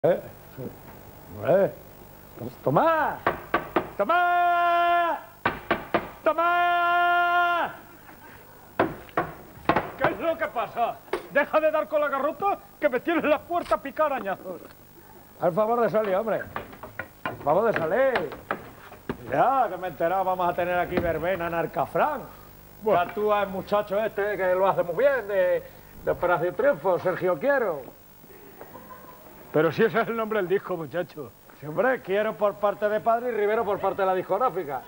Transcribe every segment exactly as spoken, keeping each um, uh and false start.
Eh, eh. ¡Tomás! ¡Tomás! ¡Tomás! ¿Qué es lo que pasa? Deja de dar con la garrota que me tienes la puerta a picar arañazos. Al favor de salir, hombre. Al favor de salir. Ya, que me he enterado, vamos a tener aquí verbena en Arcafrán. Bueno. Que actúa el muchacho este que lo hace muy bien, de, de Operación Triunfo, Sergio Quiero. Pero si ese es el nombre del disco, muchacho. Sí, hombre, Quiero por parte de padre y Rivero por parte de la discográfica.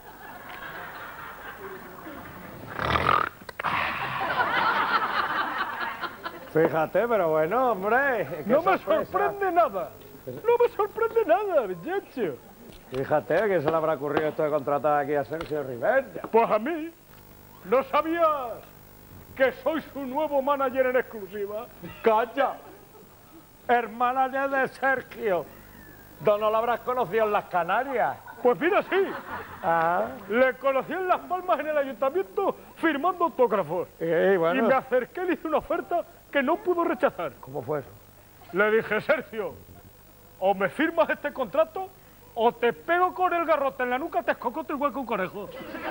Fíjate, pero bueno, hombre. No me sorprende nada. No me sorprende nada, muchacho. Fíjate, ¿a quién se le habrá ocurrido esto de contratar aquí a Sergio Rivero? Pues a mí. ¿No sabías que soy su nuevo manager en exclusiva? ¡Calla! El manager de Sergio. ¿No lo habrás conocido en las Canarias? Pues mira, sí. Ah. Le conocí en Las Palmas en el ayuntamiento firmando autógrafos. Y, bueno. Y me acerqué y le hice una oferta que no pudo rechazar. ¿Cómo fue eso? Le dije, Sergio, o me firmas este contrato o te pego con el garrote en la nuca, te escocoto igual que un conejo.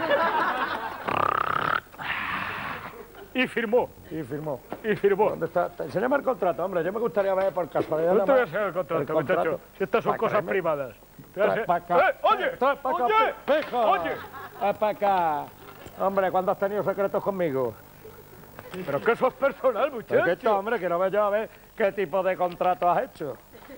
Y firmó. Y firmó. Y firmó. ¿Dónde está? Enséñame el contrato, hombre. Yo me gustaría ver por casualidad. No te voy a enseñar el contrato, el contrato. muchacho. Si estas son cosas creerme. privadas. Trae para acá. ¡Eh, oye! Trae para acá. ¡Oye! Peja. ¡Oye! Trae para acá. Hombre, ¿cuándo has tenido secretos conmigo? Pero que eso es personal, muchacho. ¿Qué esto, hombre? Que no veo yo a ver qué tipo de contrato has hecho.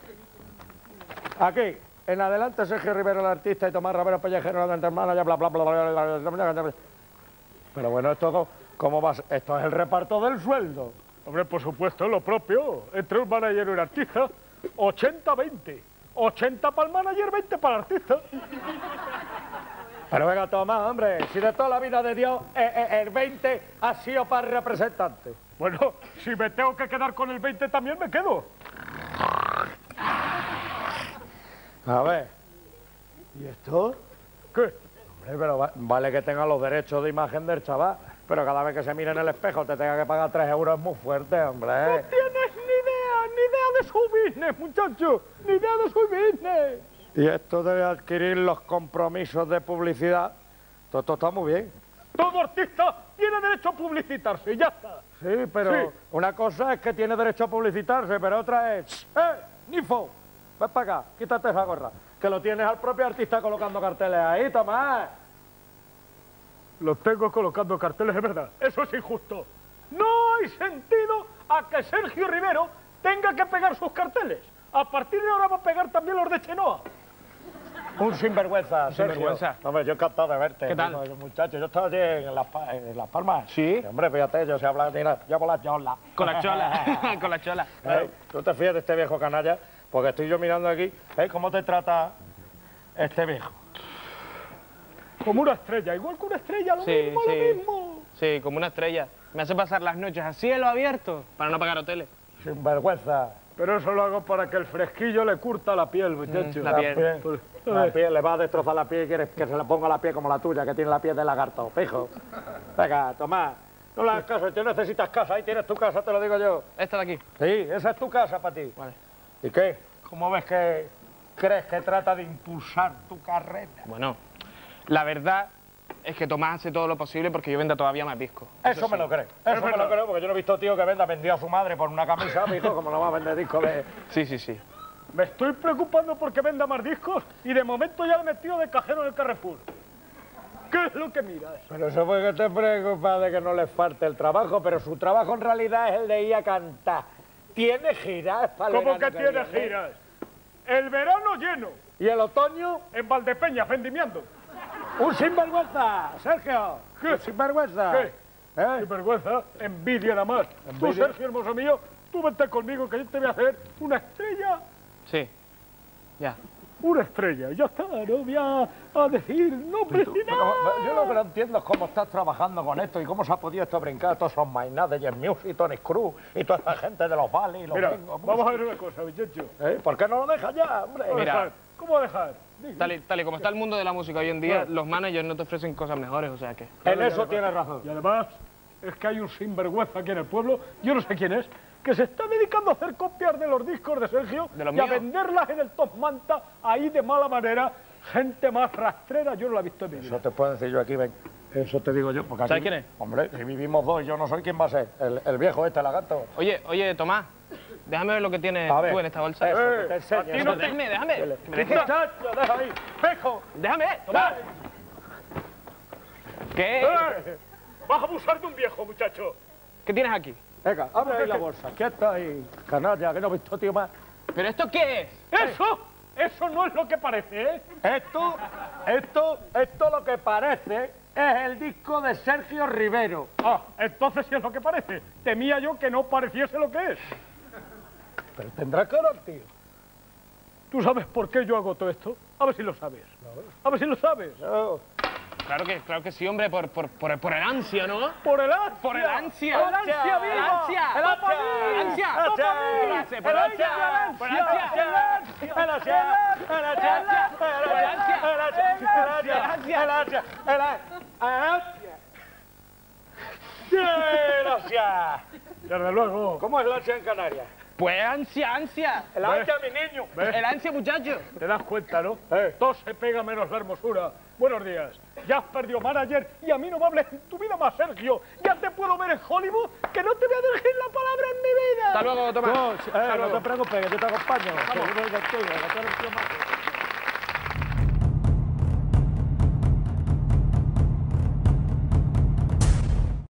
Aquí. En adelante, Sergio Rivero, el artista, y Tomás Ravero, Pellejero, la hermana, ya bla, bla, bla, bla, bla, bla. Pero bueno, esto... ¿Cómo vas? Esto es el reparto del sueldo. Hombre, por supuesto, lo propio. Entre un manager y un artista, ochenta veinte. ochenta para el manager, veinte para el artista. Pero venga, Tomás, hombre, si de toda la vida de Dios eh, eh, el veinte ha sido para el representante. Bueno, si me tengo que quedar con el veinte también me quedo. A ver. ¿Y esto? ¿Qué? Hombre, pero va, vale que tenga los derechos de imagen del chaval. Pero cada vez que se mire en el espejo te tenga que pagar tres euros es muy fuerte, hombre. No tienes ni idea, ni idea de su business, muchacho. Ni idea de su business. Y esto de adquirir los compromisos de publicidad, todo esto está muy bien. Todo artista tiene derecho a publicitarse y ya está. Sí, pero sí. Una cosa es que tiene derecho a publicitarse, pero otra es... ¡Eh, Nifo! Ven para acá, quítate esa gorra. Que lo tienes al propio artista colocando carteles ahí, Tomás. Los tengo colocando carteles, es verdad. Eso es injusto. No hay sentido a que Sergio Rivero tenga que pegar sus carteles. A partir de ahora va a pegar también los de Chenoa. Un sinvergüenza, Un Sergio. Sinvergüenza. Hombre, yo encantado de verte. ¿Qué tal? Muchacho, yo estaba allí en Las, en las Palmas. ¿Sí? Sí, hombre, fíjate, yo se habla, mira, yo con la chola. Con la chola, con la chola. ¿Eh? Tú te fías de este viejo canalla, porque estoy yo mirando aquí, ¿eh? ¿Cómo te trata este viejo? Como una estrella, igual que una estrella, lo sí, mismo, sí. lo mismo. Sí, como una estrella. Me hace pasar las noches a cielo abierto para no pagar hoteles. Sin vergüenza. Pero eso lo hago para que el fresquillo le curta la piel, muchacho. Mm, la, la piel. piel. Pues, la piel, le va a destrozar la piel y quieres que se le ponga la piel como la tuya, que tiene la piel de lagarto, pijo. Venga, Tomás, no le hagas caso, tú necesitas casa, ahí tienes tu casa, te lo digo yo. ¿Esta de aquí? Sí, esa es tu casa para ti. Vale. ¿Y qué? ¿Cómo ves que crees que trata de impulsar tu carrera? Bueno... La verdad es que Tomás hace todo lo posible porque yo venda todavía más discos. Eso, Eso me sí. lo creo. Eso me lo creo porque yo no he visto tío que venda vendido a su madre por una camisa, hijo, como no va a vender discos de... Sí, sí, sí. Me estoy preocupando porque venda más discos y de momento ya le he metido de cajero en el Carrefour. ¿Qué es lo que miras? Pero eso fue que te preocupas de que no les falte el trabajo, pero su trabajo en realidad es el de ir a cantar. ¿Tiene giras para el ¿Cómo que tiene viene? giras? El verano lleno. ¿Y el otoño? En Valdepeñas, vendimiando. ¡Un sinvergüenza, Sergio! ¿Qué? ¿Sinvergüenza? ¿Qué? ¿Eh? Sinvergüenza, envidia nada más. ¿Envidia? Tú, Sergio, hermoso mío, tú vente conmigo que yo te voy a hacer una estrella. Sí, ya. Una estrella, ya está, no voy a, a decir nombre ni nada. Yo lo que no entiendo es cómo estás trabajando con esto y cómo se ha podido esto brincar todos esos mainás de Jet Music y Tony Cruz y toda esa gente de los vales y los Mira, bingos. Vamos a ver una cosa, muchacho. ¿Eh? ¿Por qué no lo dejas ya, hombre? Mira, ¿cómo dejar? Tal y, tal y como está el mundo de la música hoy en día, bueno. los managers no te ofrecen cosas mejores, o sea que... En eso tienes razón. Y además, es que hay un sinvergüenza aquí en el pueblo, yo no sé quién es, que se está dedicando a hacer copias de los discos de Sergio ¿De los y a míos? venderlas en el Top Manta, ahí de mala manera. Gente más rastrera, yo no la he visto en mi vida. Eso te puedo decir yo aquí, ven. Eso te digo yo, porque aquí... ¿Sabes quién es? Hombre, si vivimos dos y yo no soy, ¿quién va a ser? El, el viejo este, lagarto. Oye, oye, Tomás, déjame ver lo que tienes A ver. tú en esta bolsa. Eso, Eh, que te enseñe, a ti eso no te- te- Déjame, déjame. que me dejes. Muchacho, deja ahí. ¡Pejo! Déjame, Tomás. ¿Qué? ¡Eh! ¡Vas a abusar de un viejo, muchacho! ¿Qué tienes aquí? Venga, abre ahí la bolsa. ¿Qué está ahí? Canalla, que no he visto, tío, más. ¿Pero esto qué es? ¡Eso! ¡Eso no es lo que parece, eh! Esto, esto, esto lo que parece es el disco de Sergio Rivero. Ah, entonces sí es lo que parece. Temía yo que no pareciese lo que es. Pero tendrá color, tío. ¿Tú sabes por qué yo hago todo esto? A ver si lo sabes. A ver si lo sabes. No. Claro que, claro que sí, hombre, por, por, por, por el ansia, ¿no? ¡Por el ansia! Por el ansia. ¡Por el ansia viva! ¡El ansia! ¡El ¡Topa ansia! mí! ¡El ansia! ¡Topa ¡Topa mí! mí! ¡Por el ¡El ansia! ansia! ¡Por el ansia! ¡El ansia! ¡El ansia! ¡El ansia! ¡El ansia! ¡El ansia! ¡El ansia! ¡El ansia! ¡El ansia! ¡El ansia! Desde luego. ¿Cómo es el ansia en Canarias? Pues ansia, ansia. El ansia, mi niño. El ansia, muchacho. ¿Te das cuenta, no? Eh. Todo se pega menos la hermosura. Buenos días. Ya has perdido manager y a mí no me hables en tu vida más, Sergio. Ya te puedo ver en Hollywood, que no te voy a dirigir la palabra en mi vida. Hasta luego, Tomás. No, Hasta eh, no luego. te preocupes, que yo te acompaño. Que yo voy contigo, que tú eres un tío majo.